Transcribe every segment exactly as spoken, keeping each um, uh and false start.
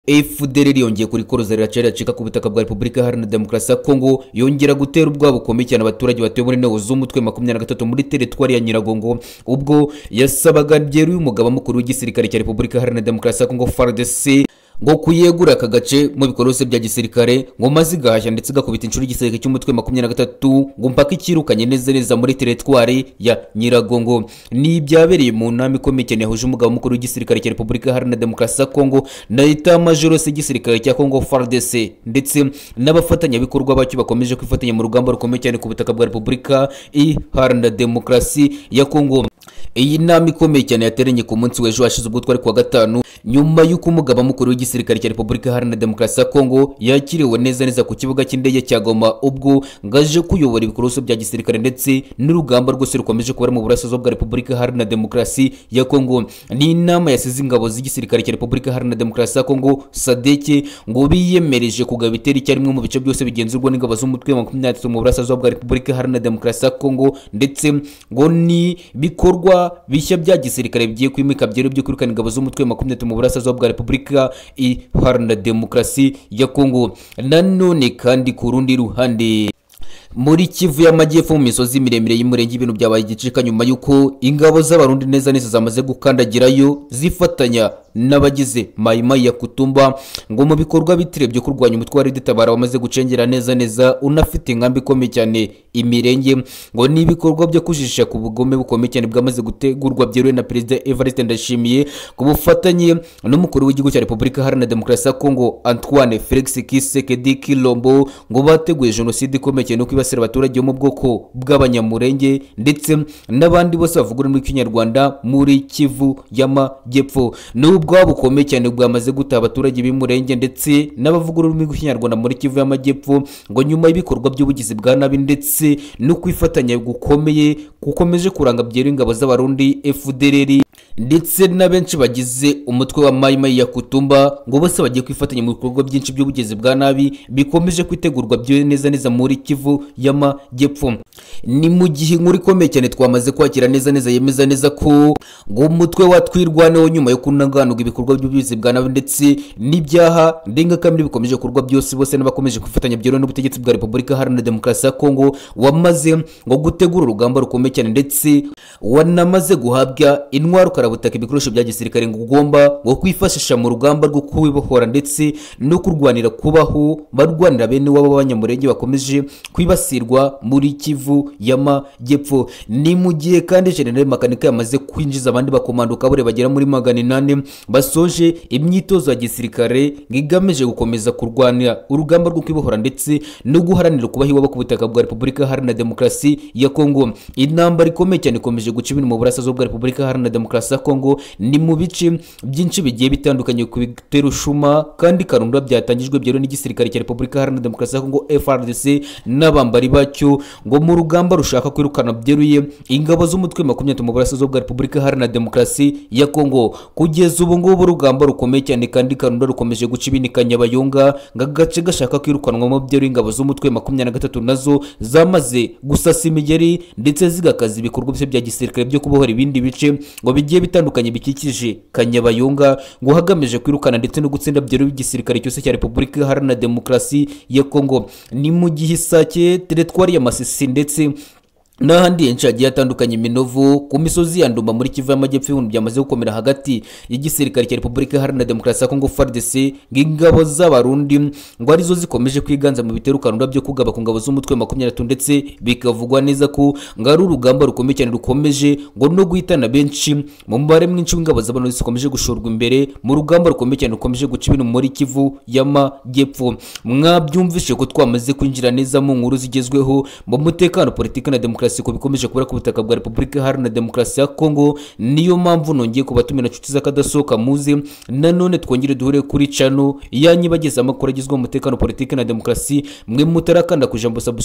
Fdlr yongeye kuri koroza ryacu cika ku butaka bwa Repubulika Iharanira Demokarasi ya Kongo yongera gutera ubwabo bukomeye cyane abaturage batuye muri Neo z'umutwe makumyabiri na gatatu muri teritwari ya Nyiragongo ubwo yasabaga byeruye umugaba mukuru w'igisirikare cya Repubulika Iharanira Demokarasi ya Kongo F A R D C ngo kuyegura aka gace mu bikorose bya gisirikare ngo mazi gahashya ndetse gakubita inshuro igisirikare cy'umutwe makumyabiri na gatatu ngo mpaka ikirukanye neza neza muri teritwari ya Nyiragongo. Ni byabereye mu nama ikomeye cyane yahuje umugaba mukuru w'igisirikare cya Repubulika Iharanira Demokarasi ya Kongo na leta majoro y'igisirikare cya Kongo F A R D C ndetse n'abafatanyabikorwa bacyo bakomeje kwifatanya mu rugamba rukomeye cyane ku butaka bwa Repubulika Iharanira Demokarasi ya Kongo. Iyi nama ikomeye cyane yateranye ku munsi w'ejo hashize ubwo twari kuwa gatanu nyuma y'uko umugaba mukuru w'igisirikare cya Repubulika Iharanira Demokarasi ya Kongo yakiriwe neza neza ku kibuga cy'indege cya Goma ubwo ngaje kuyobora ibikorwa bya gisirikare ndetse n'urugamba rwose rukomeje kubera mu burasirazuba bwa Repubulika Iharanira Demokarasi ya Kongo. Ni inama yasize ingabo z'igisirikare cya Repubulika Iharanira Demokarasi ya Kongo sadeke ngo biyemereje kugaba itera icyarimwe mu bice byose bigenzurwa n'ingabo z'umutwe makumyabiri na gatatu mu burasirazuba bwa Repubulika Iharanira Demokarasi ya Kongo ndetse ngo ni bikorwa bishya bya gisirikare bigiye kwimika byero byo kwirukana ingabo z'umutwe makumyabiri na gatatu mu burasirazuba bwa Repubulika Iharanira Demokarasi ya Kongo. Nanone kandi ku rundi ruhande muri Kivu y'Amajyepfo mu misozi miremire y'umurenge ibintu byabaye igicika nyuma y'uko ingabo z'abarundi neza neza zamaze gukandagirayo zifatanya n'abagize Mayimayi ya Kutumba ngo mu bikorwa bitire byo kurwanya umutwe wa Tabara wamaze gucengera neza neza unafite ingambi ikomeye cyane imirenge ngo ni ibikorwa byo kujisha ku bugome bukomeye cyane bwamaze gutegurwa byeruye na Perezida Evariste ndayishimiye ku bufatanye n'umukuru w'igihugu cya Repubulika Iharanira Demokarasi ya Kongo Antoine Felix Tshisekedi Tshilombo ngo bateguye jenoside ikomeye cyane no kwibasira abaturage bo mu bwoko bw'abanyamurenge ndetse n'abandi bose bavuga muri Kinyarwanda muri Kivu y'Amajyepfo ubwabo bukomeye cyane bwamaze guta abaturage b'imurenge ndetse n'abavuga ururimi rw'ikinyarwanda muri Kivu y'Amajyepfo ngo nyuma y'ibikorwa by'ubugizi bwa nabi ndetse no kwifatanya gukomeye gukomeje kuranga byera ingabo z'abarundi Fdlr ndetse na benshi bagize umutwe wa Mayimayi ya Kutumba ngo bose bagiye kwifatanya mu bikorwa byinshi by'ubugizi bwa nabi bikomeje kwitegurwa byo neza neza muri Kivu y'Amajyepfo. Ni mu gihe inkuru ikomeye cyane twamaze kwakira neza neza yemeza neza ko ngo umutwe watwirwaneho nyuma yo kunanganuga ibikorwa by'ubugizi bwa nabi ndetse n'ibyaha ndengakamere bikomeje kurwa byose bose n'abakomeje kwifatanya byero n'ubutegetsi bwa Repubulika Iharanira Demokarasi ya Kongo wamaze ngo gutegura urugamba rukomeye cyane ndetse wanamaze guhabwa intwaro karabutaka ibikoresho bya gisirikare ngo ugomba ngo kwifashisha mu rugamba rwo kubibohora ndetse no kurwanira kubaho barwanira bene wabo b'abanyamurenge bakomeje kwibasirwa muri Kivu y'Amajyepfo. Ni mu gihe kandi General Makanika yamaze kwinjiza abandi bakomando kabure bagera muri magana inani basoje imyitozo ya gisirikare ngigamije gukomeza kurwanira urugamba rwo kwibohora ndetse no guharanira kubaho iwabo ku butaka bwa Repubulika Iharanira Demokarasi ya Kongo. Intambara ikomeye cyane ikomeje guca ibintu mu burasirazuba bwa Repubulika Iharanira Demokarasi ya Kongo ni mu bice byinshi bigiye bitandukanye ku biterushuma kandi karundwa byatangijwe byero n'igisirikare cya Repubulika Iharanira Demokarasi ya Kongo F A R D C n'abambari bacyo ngo mu rugamba rushaka kwirukana byeruye ingabo z'umutwe makumyabiri na gatatu mu burasirazuba bwa Repubulika Iharanira Demokarasi ya Kongo. Kugeza ubu ngubu urugamba rukomeye cyane kandi karundwa rukomeje guca ibinika Nyabayonga ngagace gashaka kwirukanwamo byeruye ingabo z'umutwe makumyabiri na gatatu nazo zamaze gusasa imigeri ndetse zigakaza ibikorwa byo bya gisirikare byo kubohora ibindi bice ngo bigiye bitandukanye bikikije Kanyabayonga ngo hagamije kwirukana ndetse no gutsinda byero igisirikare cyose cya Repubulika Iharanira Demokarasi ya Kongo. Ni mu gihe Sake teritwari ya Masisi ndetse n'ahandi henshi hagiye hatandukanye Minovu ku misozi ya Ndumba muri Kivu y'Amajyepfo ibintu byamaze gukomera hagati y'igisirikare cya Repubulika Iharanira Demokarasi ya Kongo F A R D C ng'ingabo z'abarundi ngo arizo zikomeje kwiganza mu biterukanura byo kugaba ku ngabo z'umutwe makumyabiri na gatatu ndetse bikavugwa neza ko ngari urugamba rukomeye cyane rukomeje ngo no guhitana benshi mu mubare mwinshi w'ingabo z'abarundi zikomeje gushorwa imbere mu rugamba rukomeye cyane rukomeje guca ibintu muri Kivu y'Amajyepfo. Mwabyumvishe ko twamaze kwinjira neza mu nkuru zigezweho mu mutekano politiki na demokarasi ko bikomeje kubera ku butaka bwa Repubulika Iharanira Demokarasi ya Kongo. Niyo mpamvu nongeye kubatumira inshuti z'akadasohoka muze nanone twongere duhure kuri channel yanyu bageza amakuru agizwe mu mutekano politiki na demokarasi mwe mutarakanda kujambo subscribe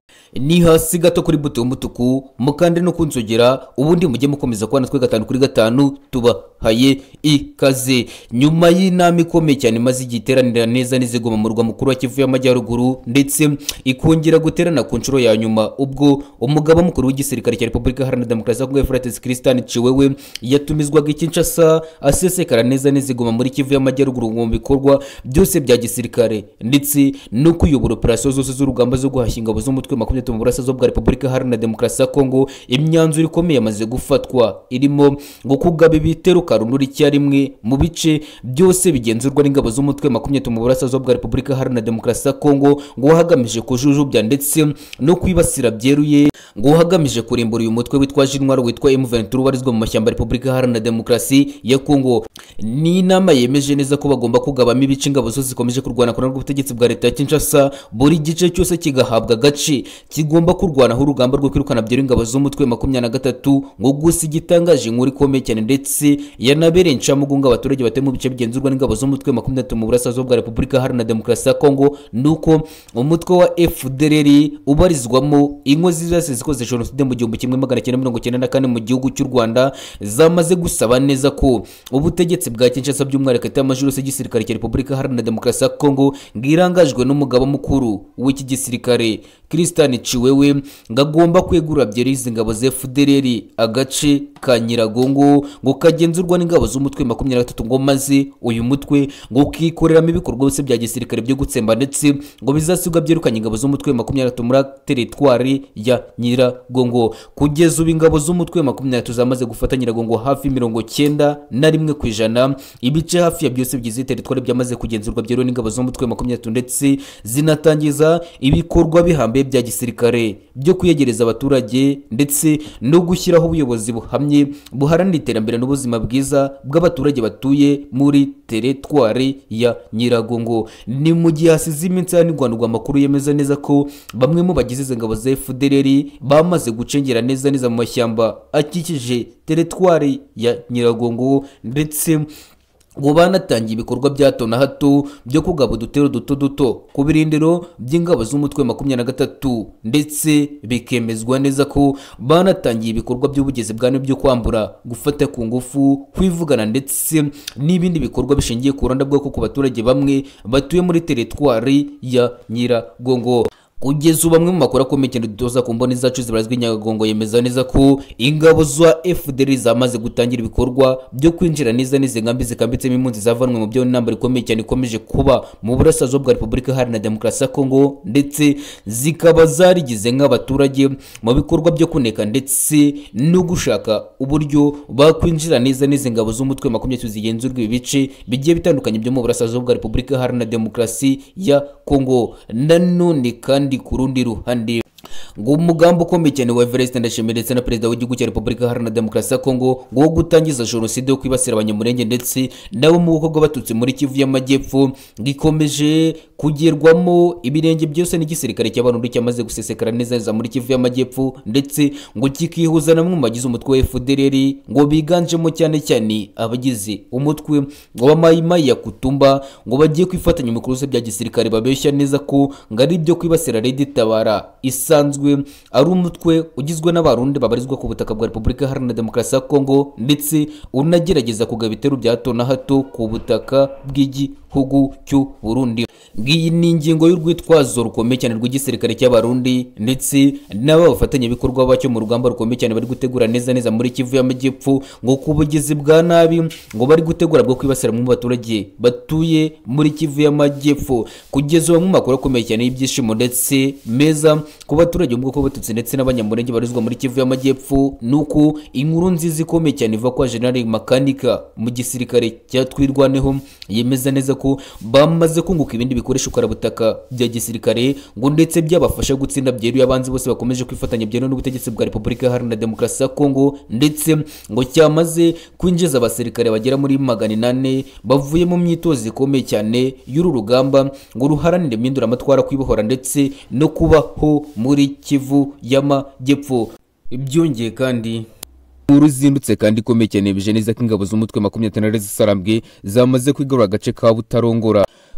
ni hasi gato kuri buto y'umutuku mukande no kunzogera ubundi mujye mukomeza kubana twe gatanu kuri gatanu tubahaye ikaze. Nyuma y'inama ikomeye cyane maze igiteranira neza n'izigoma mu rwa mukuru wa Kivu y'Amajyaruguru ndetse ikongera guterana ku nshuro ya nyuma ubwo umugaba mukuru w'igisirikare cya Repubulika Iharanira Demokarasi ya Kongo Evariste Christian Ciwewe yatumizwaga Kinshasa asesekara neza n'izigoma muri Kivu y'Amajyaruguru mu bikorwa byose bya gisirikare ndetse no kuyobora operasiyo zose z'urugamba zo guhashya ingabo z'umutwe makumyabiri mu burasirazuba bwa Repubulika Iharanira Demokarasi ya Kongo. Imyanzuro ikomeye yamaze gufatwa irimo ngo kugaba ibitero karundura icyarimwe mu bice byose bigenzurwa n'ingabo z'umutwe makumyabiri mu burasirazuba bwa Repubulika Iharanira Demokarasi ya Kongo ngo hagamije kujujubya ndetse no kwibasira byeruye ngo hagamije kurimbura uyu mutwe witwaje intwaro witwa M vingt-trois ubarizwa mu mashyamba ya Repubulika Iharanira Demokarasi ya Kongo. Ni inama yemeje neza ko bagomba kugabamo ibice ingabo zose zikomeje kurwana ku ubutegetsi bwa leta ya Kinshasa, buri gice cyose kigahabwa agace kigomba kurwanaho urugamba rwo kwirukana byeruye ingabo z'umutwe makumyabiri na gatatu. Ngo gusa igitangaje inkuru ikomeye cyane ndetse yanabereye incamugongo abaturage batuye mu bice bigenzurwa n'ingabo z'umutwe makumyabiri mu burasirazuba bwa Repubulika Iharanira Demokarasi ya Kongo nuko umutwe wa F D L R ubarizwamo inkozi zose zikoze jenoside mu gihumbi kimwe magana cyenda mirongo cyenda na kane mu gihugu cy'u Rwanda zamaze gusaba neza ko ubutegetsi bwa Kinshasa by'umwihariko y'amajoro y'igisirikare cya Repubulika Iharanira Demokarasi ya Kongo ngirangajwe n'umugaba mukuru w'iki gisirikare Christian Ciwewe ngagomba kwegura byerize ingabo za F D L R agace ka Nyiragongo ngo kagenzurwa n'ingabo z'umutwe makumyabiri na gatatu ngo maze uyu mutwe ngo kikoreramo ibikorwa byose bya gisirikare byo gutsemba ndetse ngo bizasigwa byirukanye ingabo z'umutwe makumyabiri na gatatu muri teritwari ya Nyiragongo. Kugeza ubu ingabo z'umutwe makumyabiri na gatatu zamaze gufata Nyiragongo hafi mirongo cyenda na rimwe ku ijana. Ibice hafi ya byose bigize teritwari byamaze kugenzurwa byero n'ingabo z'umutwe makumyabiri na gatatu ndetse zinatangiza ibikorwa bihambaye bya gisirikare byo kuyegereza abaturage ndetse no gushyiraho ubuyobozi buhamye buharanira iterambere n'ubuzima bwiza bw'abaturage batuye muri teritwari ya Nyiragongo. Ni mu gihe hasize iminsi hanigwanurwa amakuru yemeza neza ko bamwe mu bagize izi ngabo za F D L R bamaze gucengera neza neza mu mashyamba akikije teritwari ya Nyiragongo ndetse ngo banatangiye ibikorwa bya hato na hato byo kugaba udutero duto duto ku birindiro by'ingabo z'umutwe makumyabiri na gatatu ndetse bikemezwa neza ko banatangiye ibikorwa by'ubugezi bwane byo kwambura, gufata ku ngufu, kwivugana ndetse n'ibindi bikorwa bishingiye ku rwanda bwoko ku baturage bamwe batuye muri teritwari ya Nyiragongo. Kugeza ubu bamwe mu makuru akomeye cyane dutoza ku mboni zacu zibarizwa Nyiragongo yemeza neza ko ingabo za F D L R zamaze gutangira ibikorwa byo kwinjira neza n'izi ngambi zikambitsemo impunzi zavanwe mu byo n'intambara ikomeye cyane ikomeje kuba mu burasirazuba bwa Repubulika Iharanira Demokarasi ya Kongo ndetse zikaba zarigize nk'abaturage mu bikorwa byo kuneka ndetse no gushaka uburyo bakwinjira neza n'izi ngabo z'umutwe makumyabiri zigenzurwa ibice bigiye bitandukanye byo mu burasirazuba bwa Repubulika Iharanira Demokarasi ya Kongo. Nanone kandi ku rundi ruhande ngo umugambo ukomeye cyane wa Ivariste ndayishimiye ndetse na perezida w'igihugu cya Repubulika Iharanira Demokarasi ya Kongo ngo gutangiza jenoside yo kwibasira abanyamurenge ndetse nabo mu bwoko bw'abatutsi muri Kivu y'Amajyepfo gikomeje kugerwamo ibirenge byose n'igisirikare cy'abarundi cyamaze gusesekara neza muri Kivu y'Amajyepfo ndetse ngo kikihuza namwe mu bagize umutwe wa F D L R ngo biganjemo cyane cyane abagize umutwe wa mayimayi ya Kutumba ngo bagiye kwifatanya mu bikorwa bya gisirikare babeshya neza ko ngari byo kwibasira Red Tabara isanzwe ari umutwe ugizwe n'abarundi babarizwa ku butaka bwa Repubulika Iharanira Demokarasi ya Kongo ndetse unagerageza kugaba ibitero bya hato na hato ku butaka bw'igihugu cy'u Burundi. Ngiyi ni ingingo y'urwitwazo rukomeye cyane rw'igisirikare cy'abarundi ndetse n'abafatanya bikorwa bacyo mu rugamba rukomeye cyane bari gutegura neza neza muri Kivu y'Amajyepfo ngo kubugizi bwa nabi ngo bari gutegura bwo kwibasira mu baturage batuye muri Kivu y'Amajyepfo. Kugeza ubu mu makuru akomeye cyane y'ibyishimo ndetse meza ku baturage mu bwoko bw'abatutsi ndetse n'abanyamurenge barizwa muri Kivu y'Amajyepfo nuko inkuru nziza ikomeye cyane iva kwa General Makanika mu gisirikare cyatwirwaneho yemeza neza ko bamaze kunguka ibindi bikoresho karabutaka bya gisirikare ngo ndetse byabafasha gutsinda byeruye abanzi bose bakomeje kwifatanya byeruye n'ubutegetsi bwa Repubulika Iharanira Demokarasi ya Kongo ndetse ngo cyamaze kwinjiza abasirikare bagera muri magana inani bavuye mu myitozo ikomeye cyane y'uru rugamba ngo ruharanire impindura amatwara kwibohora ndetse no kubaho muri Kivu y'Amajyepfo. Ibyongeye kandi uruzindutse kandi ikomeye cyane bije neza ko ingabo z'umutwe makumyabiri na gatatu zisarambwe zamaze kwigarura agace ka Butarongora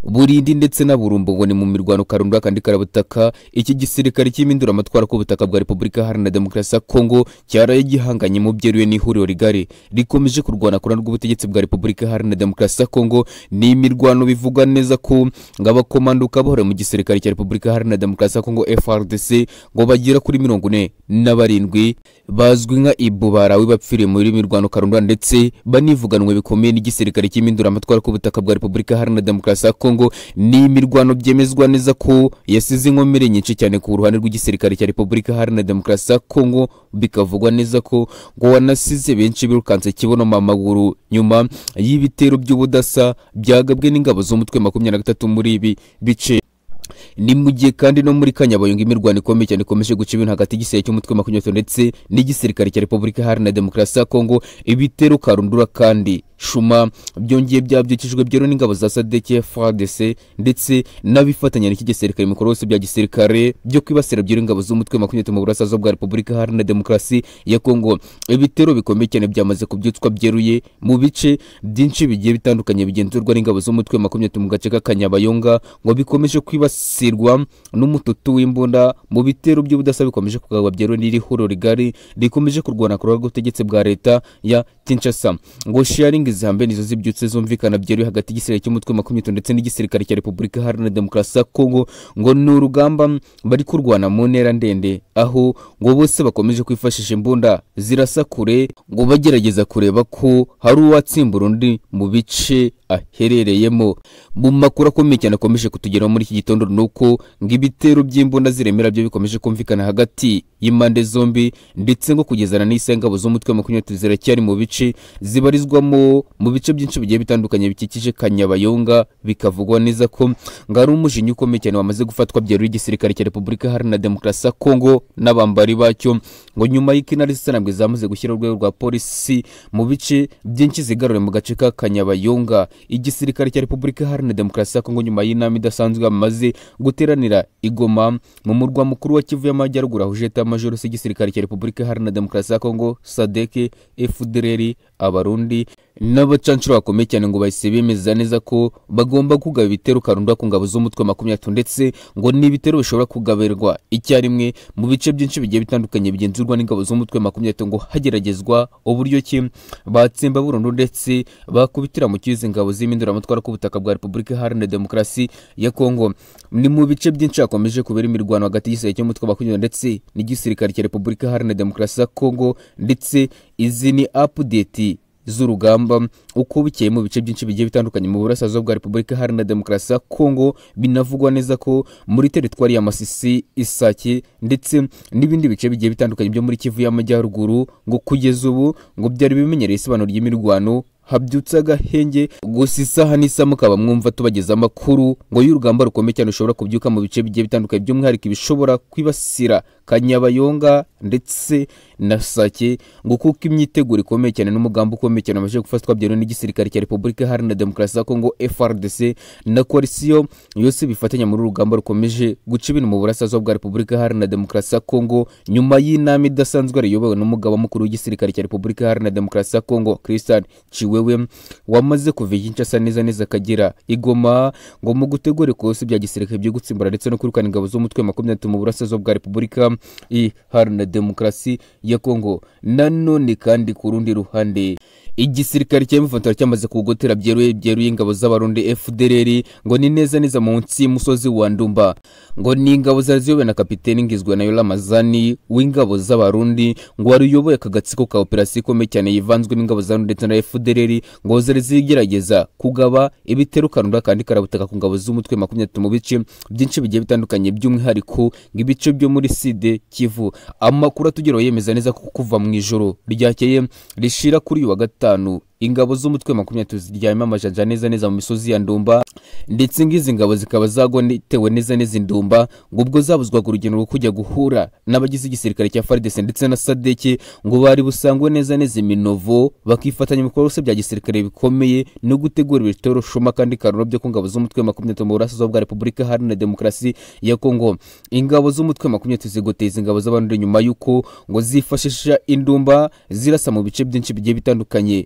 burindi ndetse na burumbo ngo ni mu mirwano karundura kandi karabutaka. Iki gisirikare cy'imindura amatwara ku butaka bwa Repubulika Iharanira Demokarasi ya Kongo cyaraye gihanganye mu byeruye n'ihuriro rigari rikomeje kurwana kurana rw'ubutegetsi bwa Repubulika Iharanira Demokarasi ya Kongo. Ni imirwano bivugwa neza ko ng'abakomando kabahora mu gisirikare cya Repubulika Iharanira Demokarasi ya Kongo F R D C ngo bagira kuri mirongo ine na barindwi bazwi nka ibu barawe bapfiriye muri mirwano karundura ndetse banivuganwe bikomeye n'igisirikare cy'imindura amatwara ku butaka bwa Repubulika Iharanira Demokarasi ya Kongo. Ni imirwano byemezwa neza ko yasize inkomere nyinshi cyane ku ruhande rw'igisirikare cya Repubulika Iharanira Demokarasi ya Kongo, bikavugwa neza ko ngo wanasize benshi birukanse kibono mamaguru nyuma y'ibitero by'ubudasa byagabwe n'ingabo z'umutwe makumyabiri na gatatu muri ibi bice. Ni mu gihe kandi no muri Kanyabayonga imirwano ikomeye cyane ikomeje guca ibintu hagati y'igisirikare cy'umutwe makumyabiri ndetse n'igisirikare cya Repubulika Iharanira Demokarasi ya Kongo. Ibitero karundura kandi shuma byongeye byabyukijwe byero n'ingabo za Sadek F A R D C ndetse n'abifatanya n'iki gisirikare mu bikorwa bya gisirikare byo kwibasira byero ingabo z'umutwe makumyabiri mu burasirazuba bwa Repubulika Iharanira Demokarasi ya Kongo. Ibitero bikomeye cyane byamaze kubyutswa byeruye mu bice byinshi bigiye bitandukanye bigenzurwa n'ingabo z'umutwe makumyabiri mu gace ka Kanyabayonga ngo bikomeje kwibasirwa n'umututu w'imbunda mu bitero by'ubudasa bikomeje kugaba byero n'iri huriro rigari rikomeje kurwana ku rw'ubutegetsi bwa leta ya Kinshasa. Ngo sharing izihambe nizo zibyutse zumvikana byeruye hagati y'igisirikare cy'umutwe makumyabiri ndetse n'igisirikare cya Repubulika Iharanira Demokarasi ya Kongo ngo ni urugamba bari kurwana mu ntera ndende, aho ngo bose bakomeje kwifashisha imbunda zirasa kure ngo bagerageza kureba ko hari uwatsimbura undi mu bice aherereyemo. Mu makuru akomeye cyane akomeje kutugeraho muri iki gitondo nuko ngo ibitero by'imbunda ziremera byo bikomeje kumvikana hagati y'impande zombi ndetse ngo kugezana n'isengabo z'umutwe makumyabiri ziracyari mu bice zibarizwamo mu bice byinshi bigiye bitandukanye bikikije Kanyabayonga. Bikavugwa neza ko ngari umujinya ukomeye cyane wamaze gufatwa byeruye igisirikare cya Repubulika Iharanira Demokarasi ya Kongo n'abambari bacyo ngo nyuma y'ikinari zisanabwe zamaze gushyira urwego rwa polisi mu bice byinshi zigarure mu gace ka Kanyabayonga. Igisirikare cya Repubulika Iharanira Demokarasi ya Kongo nyuma y'inama idasanzwe bamaze guteranira igoma mu murwa mukuru wa Kivu y'Amajyaruguru ahuje ta majoro y'igisirikare cya Repubulika Iharanira Demokarasi ya Kongo Sadek Fdlr abarundi n'abacancuro bakomeye cyane ngo bahise bemeza neza ko bagomba kugaba ibitero karundura ku ngabo z'umutwe makumyabiri ndetse ngo ni ibitero bishobora kugaberwa icyarimwe mu bice byinshi bigiye bitandukanye bigenzurwa n'ingabo z'umutwe makumyabiri ngo hageragezwa uburyo ki batsemba burundu ndetse bakubitira mu kizi ingabo z'imindura amatwara ku butaka bwa Repubulika Iharanira Demokarasi ya Kongo. Ni mu bice byinshi hakomeje kubera imirwano hagati y'igisirikare cy'umutwe makumyabiri ndetse n'igisirikare cya Repubulika Iharanira Demokarasi ya Kongo ndetse izi ni update z'urugamba uko bikeye mu bice byinshi bigiye bitandukanye mu burasirazuba bwa Repubulika Iharanira Demokarasi ya Kongo. Binavugwa neza ko muri teritwari ya Masisi, Isake ndetse n'ibindi bice bigiye bitandukanye byo muri Kivu y'Amajyaruguru ngo kugeza ubu ngo byari bimenyereye isobanuro ry'imirwano habyutse agahenge. Gusa isaha n'isa mukaba mwumva tubageza amakuru ngo y'urugamba rukomeye cyane ushobora kubyuka mu bice bigiye bitandukanye by'umwihariko bishobora kwibasira Kanyabayonga ndetse na Sake ngo kuko imyiteguro ikomeye cyane n'umugambi ukomeye cyane amaze gufatwa byeruye n'igisirikare cya Repubulika Iharanira Demokarasi ya Kongo F R D C na coalition yose bifatanya muri urugamba rukomeje guca ibintu mu burasirazuba bwa Repubulika Iharanira Demokarasi ya Kongo nyuma y'inama idasanzwe riyobowe n'umugaba mukuru w'igisirikare cya Repubulika Iharanira Demokarasi ya Kongo Christian wewe wamaze kuva Kinshasa neza neza kagira igoma ngo mu gutegura kose bya gisirikare byo gutsimbura ndetse no kurukana ingabo z'umutwe makumyabiri mu burasirazuba bwa Repubulika Iharanira Demokarasi ya Kongo. Nanone kandi ku rundi ruhande igisirikare cya M vingt-trois cyamaze kugotera byeruye byeruye ingabo z'abarundi F D L R ngo ni neza neza munsi y'umusozi wa Ndumba ngo ni ingabo zariyobowe na kapiteni ngizwe na Yola Mazani w'ingabo z'abarundi ngo wariyoboye akagatsiko ka operasiyo ikomeye cyane yivanzwe n'ingabo z'abarundi ndetse na F D L R ngo zari zigerageza kugaba ibitero karundura kandi karabutaka ku ngabo z'umutwe makumyabiri mu bice byinshi bigiye bitandukanye by'umwihariko ng'ibice byo muri Sud Kivu. Amakuru atugeraho yemeza neza ko kuva mu ijoro ryakeye rishira kuri uyu wa gatanu ingabo z'umutwe makumyabiri ziryama amajanja neza neza mu misozi ya Ndumba ndetse ngizi ngabo zikaba zagonetewe neza neza Ndumba ngo ubwo zabuzwaga urugendo rwo kujya guhura n'abagize igisirikare cya F A R D C ndetse na Sadek ngo bari busangwe neza neza iminovo bakifatanya mu bikorwa bya gisirikare bikomeye no gutegura ibitero shoma kandi karuro byo ku ngabo z'umutwe makumyabiri mu burasirazuba bwa Repubulika Iharanira Demokarasi ya Kongo. Ingabo z'umutwe makumyabiri zigoteza ingabo z'abantu nyuma yuko ngo zifashisha Indumba zirasa mu bice byinshi bigiye bitandukanye bigenze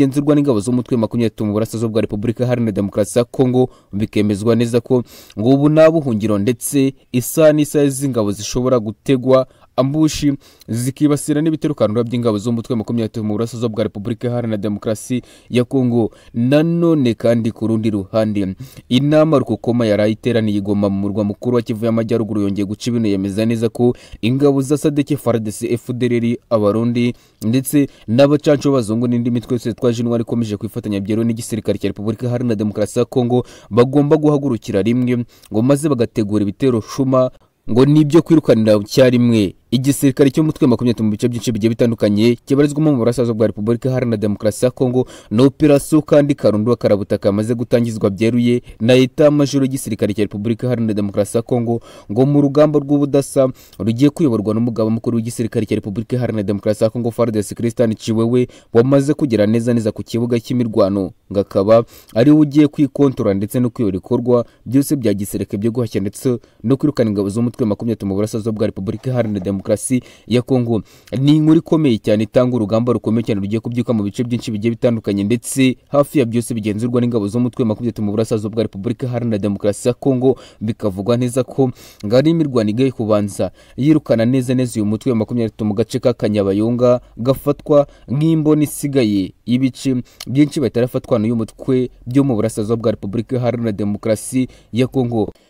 bigenzurwa n'ingabo z'umutwe makumyabiri mu burasirazuba bwa Repubulika Iharanira Demokarasi ya Kongo, bikemezwa neza ko ngo ubu nta buhungiro ndetse isa n'isa z'ingabo zishobora gutegwa ambushi zikibasira n'ibitero kanura by'ingabo z'umutwe makumyabiri mu burasirazuba bwa Repubulika Iharanira Demokarasi ya Kongo. Nanone kandi ku rundi ruhande, inama rukokoma yarayiteraniye igoma mu murwa mukuru wa Kivu y'Amajyaruguru yongeye guca ibintu, yemeza neza ko ingabo za Sadeke F A R D C, F D L R, abarundi ndetse n'abacanco bazungu n'indi mitwe yose twaje intwari ikomeje kwifatanya byeruwe n'igisirikare cya Repubulika Iharanira Demokarasi ya Kongo bagomba guhagurukira rimwe ngo maze bagategura ibitero shuma ngo nibyo kwirukanira cyarimwe igisirikare cyo mutwe makumyabiri mu bice byinshi bigiye bitandukanye kibarizwamo mu burasirazuba bwa Repubulika Iharanira Demokarasi ya Kongo. No operasiyo kandi karundwa karabutaka amaze gutangizwa byeruye na eta majoro y'igisirikare cya Repubulika Iharanira Demokarasi ya Kongo ngo mu rugamba rw'ubudasa rugiye kuyoborwa n'umugaba mukuru w'igisirikare cya Repubulika Iharanira Demokarasi ya Kongo F A R D C Christian Chiwewe wamaze kugera neza neza ku kibuga cy'imirwano, ngakaba ari ugiye kwikontora ndetse no kuyobora ikorwa byose bya gisirikare byo guhashya ndetse no kwirukana ingabo z'umutwe makumyabiri mu burasirazuba bwa Repubulika Iharanira Demokarasi ya Kongo. Ni inkuru ikomeye cyane itanga urugamba rukomeye cyane rugiye kubyuka mu bice byinshi bigiye bitandukanye ndetse hafi ya byose bigenzurwa n'ingabo z'umutwe makumyabiri mu burasirazuba bwa Repubulika Iharanira Demokarasi ya Kongo. Bikavugwa neza ko ngari imirwano igiye kubanza yirukana neza neza uyu mutwe makumyabiri mu gace ka Kanyabayonga gafatwa nk'imboni isigaye ibice byinshi batarafatwa n'uyu mutwe byo mu burasirazuba bwa Repubulika Iharanira Demokarasi ya Kongo.